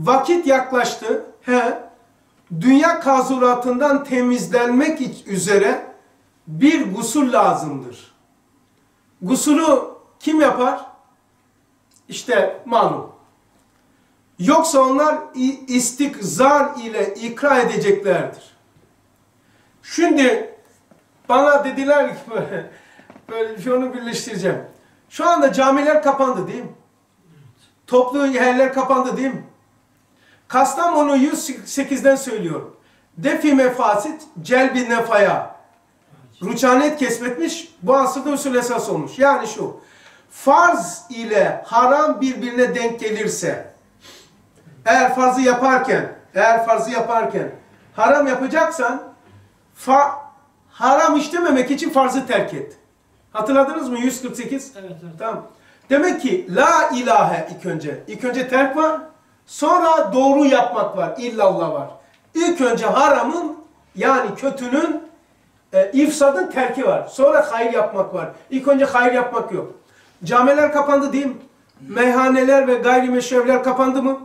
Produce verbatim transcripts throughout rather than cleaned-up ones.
vakit yaklaştı. He, dünya kazuratından temizlenmek üzere bir gusül lazımdır. Gusülü kim yapar? İşte malum. Yoksa onlar istikzar ile ikra edeceklerdir. Şimdi bana dediler ki böyle, böyle şunu birleştireceğim. Şu anda camiler kapandı değil mi? Toplu yerler kapandı değil mi? Kastamonu yüz sekizden söylüyorum. Defi mefasit celbi nefaya. Ruçanet kesmetmiş, bu asırda usul esas olmuş. Yani şu, farz ile haram birbirine denk gelirse, eğer farzı yaparken, eğer farzı yaparken haram yapacaksan, fa, haram işlememek için farzı terk et. Hatırladınız mı yüz kırk sekiz? Evet, evet. Tamam. Demek ki la ilahe ilk önce. İlk önce terk var, sonra doğru yapmak var, illallah var. İlk önce haramın, yani kötünün, e, ifsadın terki var. Sonra hayır yapmak var. İlk önce hayır yapmak yok. Camiler kapandı değil mi? Meyhaneler ve gayrimeşrevler kapandı mı?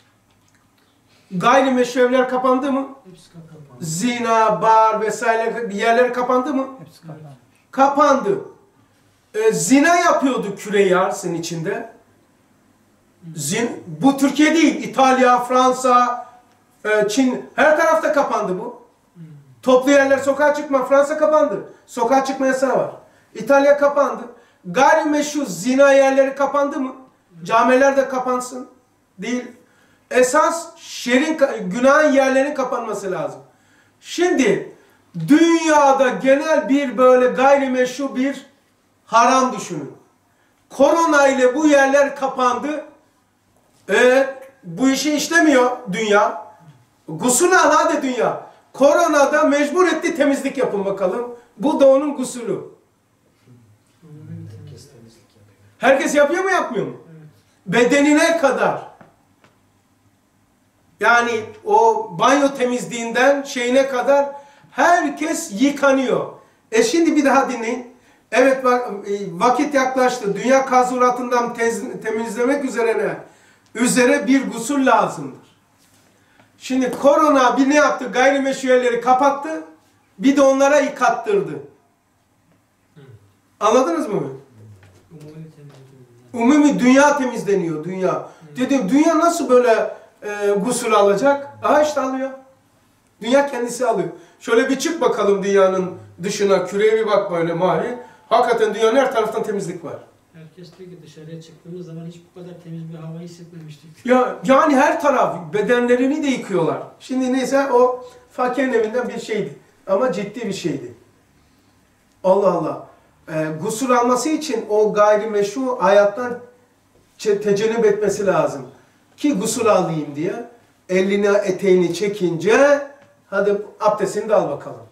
Gayrimeşrevler kapandı mı? Hepsi kapandı. Zina, bar vesaire yerler kapandı mı? Hepsi kapandı. Kapandı. E, zina yapıyordu Küre-i içinde. Zin, bu Türkiye değil. İtalya, Fransa, e, Çin, her tarafta kapandı bu. Toplu yerler, sokağa çıkma. Fransa kapandı. Sokağa çıkma yasağı var. İtalya kapandı. Gayrimeşru zina yerleri kapandı mı? Camiler de kapansın. Değil. Esas şerin, günahın yerlerin kapanması lazım. Şimdi dünyada genel bir böyle gayrimeşru bir haram düşünün. Korona ile bu yerler kapandı. Evet, bu işi işlemiyor dünya. Gusül al hadi dünya. Koronada mecbur etti temizlik yapın bakalım. Bu da onun gusülü. Herkes yapıyor mu yapmıyor mu? Bedenine kadar. Yani o banyo temizliğinden şeyine kadar herkes yıkanıyor. E şimdi bir daha dinleyin. Evet bak, vakit yaklaştı. Dünya kazuratından temizlemek üzerine üzere bir gusül lazımdır. Şimdi korona bir ne yaptı? Gayrimeşru yerleri kapattı. Bir de onlara yıkattırdı. Anladınız mı? Umumi dünya temizleniyor. Dünya. Dedim dünya nasıl böyle e, gusül alacak? Aha işte alıyor. Dünya kendisi alıyor. Şöyle bir çık bakalım dünyanın dışına. Küreye bir bak böyle mavi. Hakikaten dünyanın her taraftan temizlik var. Herkes diyor ki dışarıya çıktığımız zaman hiç bu kadar temiz bir hava hissetmemiştik. Ya, yani her taraf bedenlerini de yıkıyorlar. Şimdi neyse o fakirin evinden bir şeydi. Ama ciddi bir şeydi. Allah Allah. E, gusül alması için o gayrimeşru hayattan tecennüp etmesi lazım. Ki gusül alayım diye. Eline eteğini çekince hadi abdestini de al bakalım.